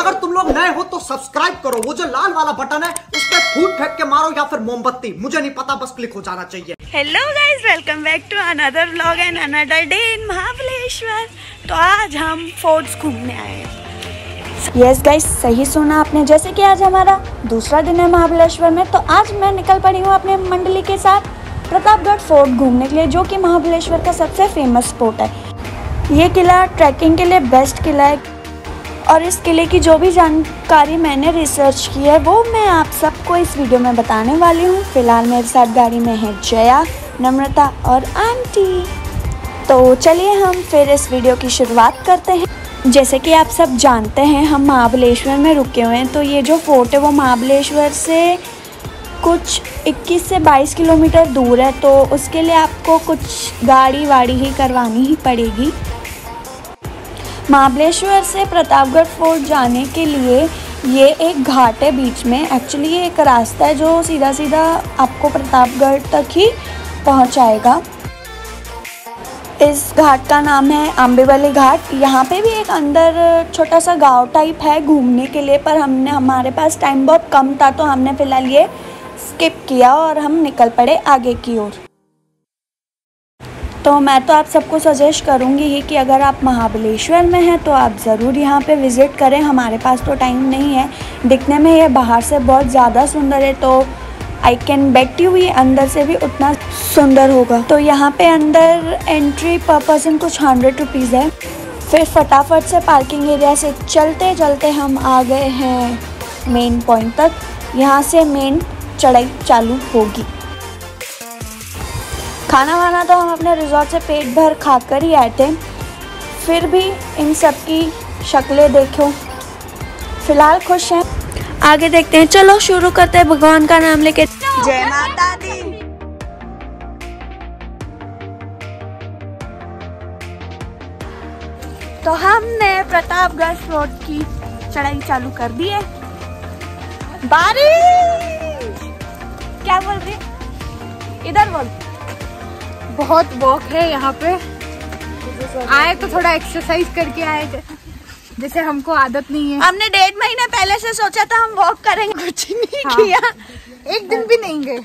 अगर तुम लोग नए हो तो सब्सक्राइब करो, वो जो लाल वाला बटन है उस पर फूट फेंक के मारो या फिर मोमबत्ती, मुझे नहीं पता, बस क्लिक हो जाना चाहिए। Hello guys, welcome back to another vlog and another day in Mahabaleshwar. तो आज हम फोर्ट्स घूमने आए हैं। यस गाइज, सही सुना आपने, जैसे कि आज हमारा दूसरा दिन है महाबलेश्वर में। तो आज मैं निकल पड़ी हूँ अपने मंडली के साथ प्रतापगढ़ फोर्ट घूमने के लिए, जो कि महाबलेश्वर का सबसे फेमस स्पॉट है। ये किला ट्रैकिंग के लिए बेस्ट किला है और इस किले की जो भी जानकारी मैंने रिसर्च की है वो मैं आप सबको इस वीडियो में बताने वाली हूँ। फिलहाल मेरे साथ गाड़ी में है जया, नम्रता और आंटी। तो चलिए हम फिर इस वीडियो की शुरुआत करते हैं। जैसे कि आप सब जानते हैं हम महाबलेश्वर में रुके हुए हैं। तो ये जो फोर्ट है वो महाबलेश्वर से कुछ 21 से 22 किलोमीटर दूर है। तो उसके लिए आपको कुछ गाड़ी वाड़ी ही करवानी ही पड़ेगी। महाबलेश्वर से प्रतापगढ़ फोर्ट जाने के लिए ये एक घाट है बीच में। एक्चुअली ये एक रास्ता है जो सीधा सीधा आपको प्रतापगढ़ तक ही पहुंचाएगा। इस घाट का नाम है अम्बेवली घाट। यहाँ पे भी एक अंदर छोटा सा गांव टाइप है घूमने के लिए, पर हमारे पास टाइम बहुत कम था तो हमने फ़िलहाल ये स्किप किया और हम निकल पड़े आगे की ओर। तो मैं तो आप सबको सजेस्ट करूँगी ही कि अगर आप महाबलेश्वर में हैं तो आप ज़रूर यहाँ पे विज़िट करें। हमारे पास तो टाइम नहीं है। दिखने में ये बाहर से बहुत ज़्यादा सुंदर है, तो आई कैन बेट यू ये अंदर से भी उतना सुंदर होगा। तो यहाँ पे अंदर एंट्री पर पर्सन कुछ 100 रुपीज़ है। फिर फटाफट से पार्किंग एरिया से चलते चलते हम आ गए हैं मेन पॉइंट तक। यहाँ से मेन चढ़ाई चालू होगी। खाना वाना तो हम अपने रिजॉर्ट से पेट भर खा कर ही आए थे, फिर भी इन सब की शक्लें देखो, फिलहाल खुश हैं। आगे देखते हैं, चलो शुरू करते हैं भगवान का नाम लेके। जय माता दी। तो हमने प्रतापगढ़ फोर्ट की चढ़ाई चालू कर दी है। बारिश क्या बोल रही, इधर बोल। बहुत वॉक है यहाँ पे, आए तो थोड़ा एक्सरसाइज करके आए, जैसे हमको आदत नहीं है। हमने 1.5 महीने पहले से सोचा था हम वॉक करेंगे, कुछ नहीं किया, एक दिन भी नहीं गए।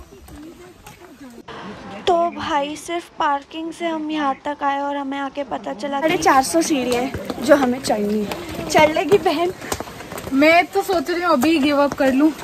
तो भाई सिर्फ पार्किंग से हम यहाँ तक आए और हमें आके पता चला 450 सीढ़ियाँ हैं जो हमें चढ़नी है। चढ़ लेगी बहन? मैं तो सोच रही हूँ अभी गिव अप कर लूँ,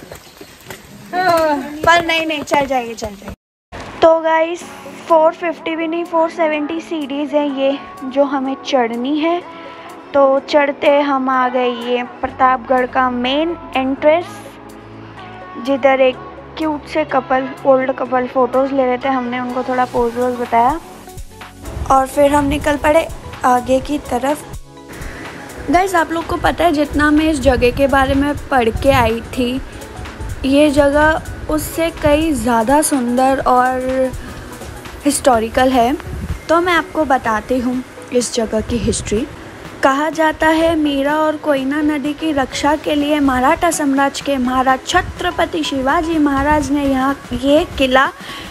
पर नहीं चढ़ जाएगी, चढ़ जाएगी। तो गाइस 450 भी नहीं 470 सीढ़ीज हैं ये जो हमें चढ़नी है। तो चढ़ते हम आ गए ये प्रतापगढ़ का मेन एंट्रेंस, जिधर एक क्यूट से कपल, ओल्ड कपल फ़ोटोज़ ले रहे थे। हमने उनको थोड़ा पोज वोज बताया और फिर हम निकल पड़े आगे की तरफ। गाइस आप लोग को पता है, जितना मैं इस जगह के बारे में पढ़ के आई थी, ये जगह उससे कई ज़्यादा सुंदर और हिस्टोरिकल है। तो मैं आपको बताती हूँ इस जगह की हिस्ट्री। कहा जाता है मीरा और कोयना नदी की रक्षा के लिए मराठा साम्राज्य के महाराज छत्रपति शिवाजी महाराज ने यहाँ ये किला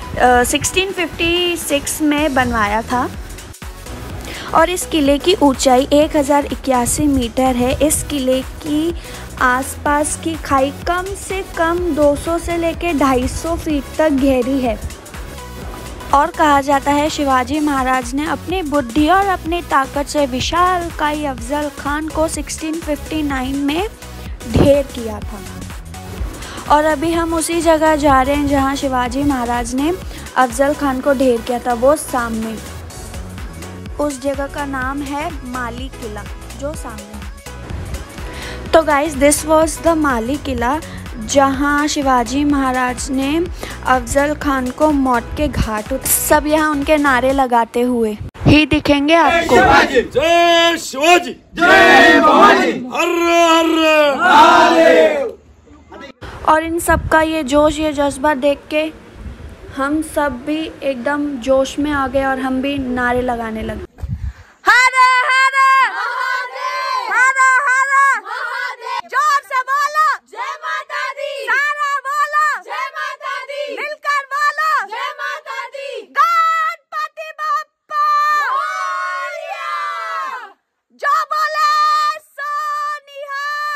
1656 में बनवाया था और इस किले की ऊंचाई 1081 मीटर है। इस किले की आसपास की खाई कम से कम 200 से लेकर 250 फीट तक गहरी है और कहा जाता है शिवाजी महाराज ने अपनी बुद्धि और अपनी ताकत से विशालकाय अफजल खान को 1659 में ढेर किया था। और अभी हम उसी जगह जा रहे हैं जहां शिवाजी महाराज ने अफजल खान को ढेर किया था, वो सामने। उस जगह का नाम है माली किला, जो सामने है। तो गाइस दिस वाज द माली किला, जहां शिवाजी महाराज ने अफजल खान को मौत के घाट सब यहाँ उनके नारे लगाते हुए ही दिखेंगे आपको। जय शिवाजी, जय भवानी, हर हर। और इन सब का ये जोश, ये जज्बा देख के हम सब भी एकदम जोश में आ गए और हम भी नारे लगाने लगे। हर हर महादेव, हर हर महादेव, जोर से बोलो जय माता दी, सारा बोलो जय माता दी, मिलकर बोलो जय माता दी, गणपति बप्पा मोरया, जो बोले सो निहाल।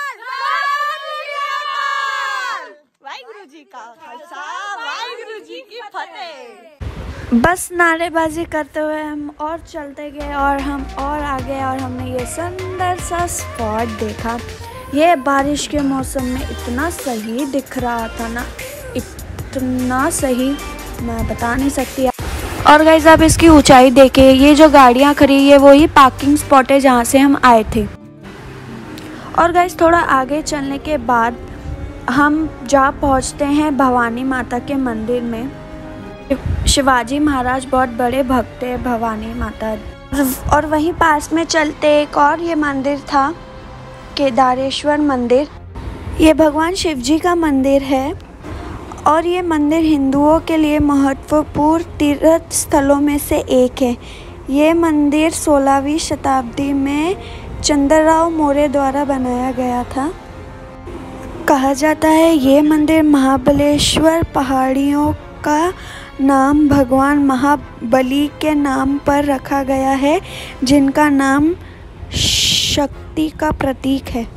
बस नारेबाजी करते हुए हम और चलते गए और हम और आगे, और हमने ये सुंदर सा स्पॉट देखा। ये बारिश के मौसम में इतना सही दिख रहा था ना, इतना सही मैं बता नहीं सकती। और गाइस आप इसकी ऊंचाई देखें, ये जो गाड़ियाँ खड़ी है वही पार्किंग स्पॉट है जहाँ से हम आए थे। और गाइस थोड़ा आगे चलने के बाद हम जा पहुँचते हैं भवानी माता के मंदिर में। शिवाजी महाराज बहुत बड़े भक्त हैं भवानी माता। और वहीं पास में चलते एक और ये मंदिर था, केदारेश्वर मंदिर। ये भगवान शिव जी का मंदिर है और ये मंदिर हिंदुओं के लिए महत्वपूर्ण तीर्थ स्थलों में से एक है। ये मंदिर 16वीं शताब्दी में चंद्रराव मौर्य द्वारा बनाया गया था। कहा जाता है ये मंदिर महाबलेश्वर पहाड़ियों का नाम भगवान महाबली के नाम पर रखा गया है, जिनका नाम शक्ति का प्रतीक है।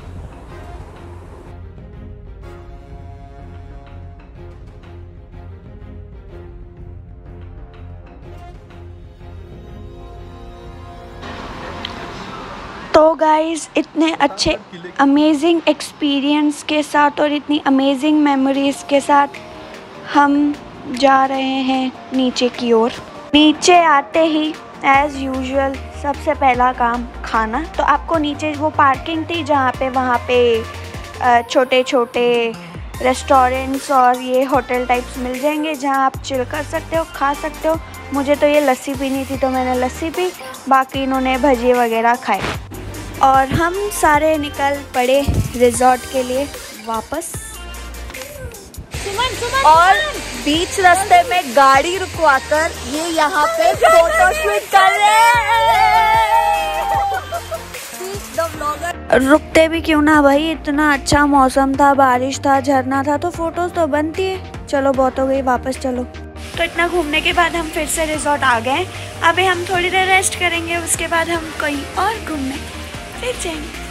तो गाइस इतने अच्छे अमेजिंग एक्सपीरियंस के साथ और इतनी अमेजिंग मेमोरीज़ के साथ हम जा रहे हैं नीचे की ओर। नीचे आते ही एज़ यूजुअल सबसे पहला काम खाना। तो आपको नीचे वो पार्किंग थी जहाँ पे वहाँ पे छोटे छोटे रेस्टोरेंट्स और ये होटल टाइप्स मिल जाएंगे जहाँ आप चिल कर सकते हो, खा सकते हो। मुझे तो ये लस्सी पीनी थी तो मैंने लस्सी पी, बाकी इन्होंने भजिए वगैरह खाए। और हम सारे निकल पड़े रिजॉर्ट के लिए वापस। और बीच रास्ते में गाड़ी रुकवाकर ये यहाँ पे फोटो शूट कर रहे हैं। रुकते भी क्यों ना भाई, इतना अच्छा मौसम था, बारिश था, झरना था, तो फोटोज तो बनती है। चलो बहुत हो गई, वापस चलो। तो इतना घूमने के बाद हम फिर से रिजॉर्ट आ गए। अभी हम थोड़ी देर रेस्ट करेंगे, उसके बाद हम कहीं और घूमने फिर जाएंगे।